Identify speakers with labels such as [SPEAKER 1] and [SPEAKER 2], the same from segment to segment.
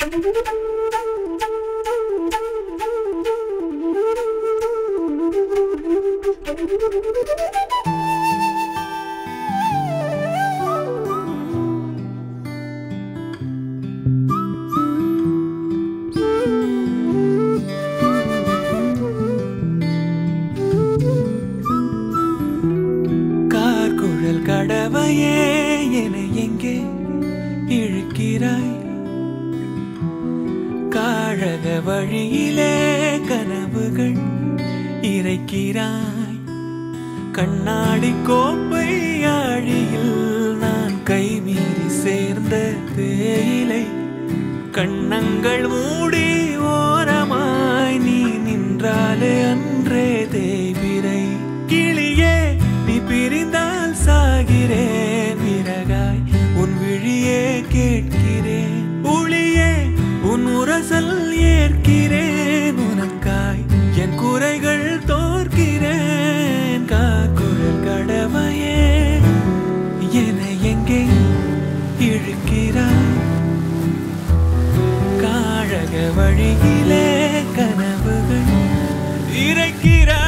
[SPEAKER 1] கார்குழல் கடவையே என்னை எங்கே இழுக்கிறாய்? காழக வழியிலே கனவுகள் இறைக்கிறாய். கண்ணாடி கோப்பை ஆழியில் நான் கைமீறி சேர்ந்த தேயிலை. கண்ணங்கள் மூடி ஓரமாய் நீ நின்றாலே அன்றே தேய்பிரை. கிளியே நீ பிரிந்தால் சாகிறேன், விறகாய் உன் விழியே கேட்கிறேன். ஒளியே உன் உரசல் ஏற்கிறேன், உனக்காய் என் குறைகள் தோற்கிறேன். கார்குழல் கடவையே என்னை எங்கே இழுக்கிறாய்? காழக வழியிலே கனவுகள் இறைக்கிறாய்.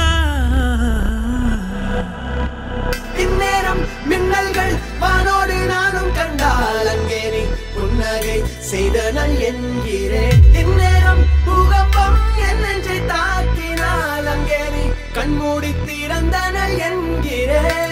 [SPEAKER 2] இந்நேரம் மின்னல்கள் வானோடு நானும் கண்டால் அங்கே நீ புன்னகை செய்தனல் என்கிறேன். இந்நேரம் பூகம்பம் என் நெஞ்சை தாக்கினால் அங்கே நீ கண்மூடி திறந்தனல் என்கிறேன்.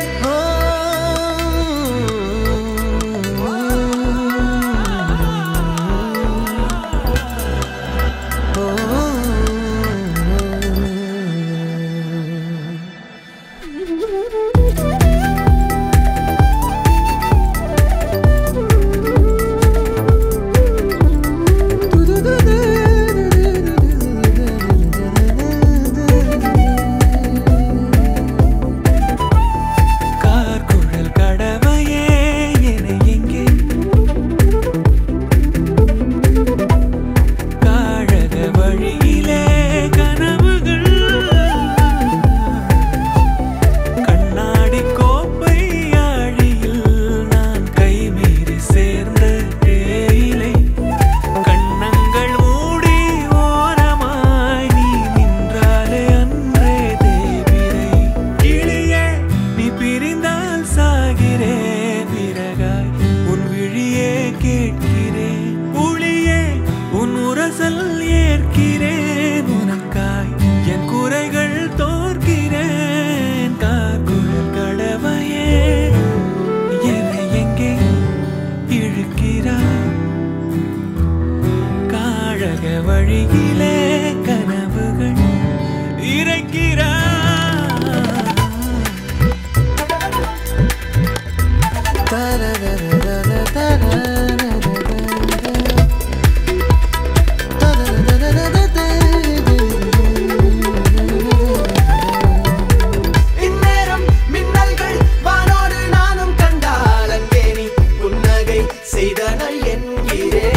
[SPEAKER 1] வழியிலே கனவுகள் இறைக்கிறாய்.
[SPEAKER 2] இந்நேரம் மின்னல்கள் வானோடு நானும் கண்டால் அங்கே நீ புன்னகை செய்தனல் என்கிறேன்.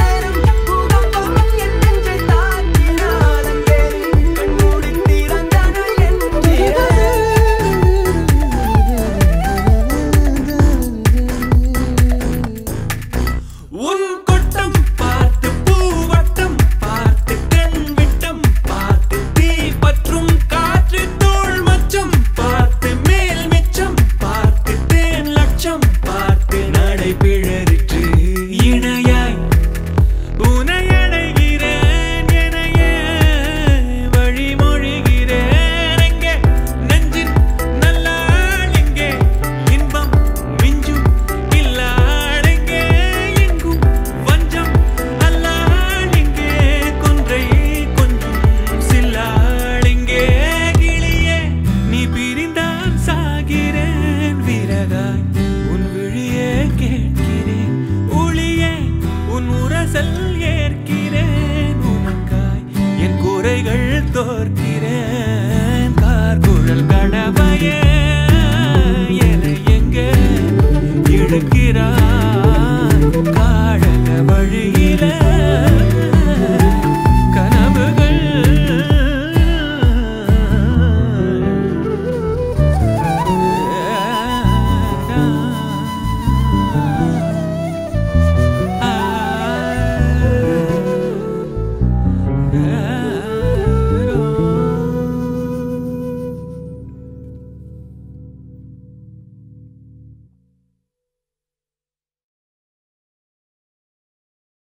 [SPEAKER 1] தோற்கிறேன். கார்குழல் கடவையே என்னை எங்கே இழுக்கிறாய்?